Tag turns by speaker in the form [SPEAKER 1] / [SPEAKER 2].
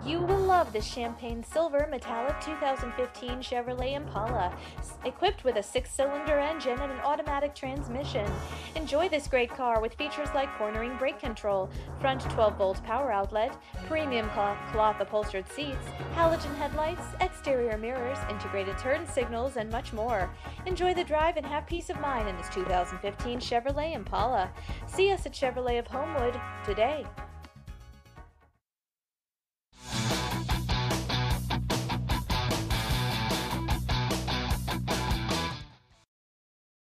[SPEAKER 1] You will love this champagne silver metallic 2015 Chevrolet Impala, equipped with a six-cylinder engine and an automatic transmission. Enjoy this great car with features like cornering brake control, front 12-volt power outlet, premium cloth upholstered seats, halogen headlights, exterior mirrors, integrated turn signals, and much more. Enjoy the drive and have peace of mind in this 2015 Chevrolet Impala. See us at Chevrolet of Homewood today.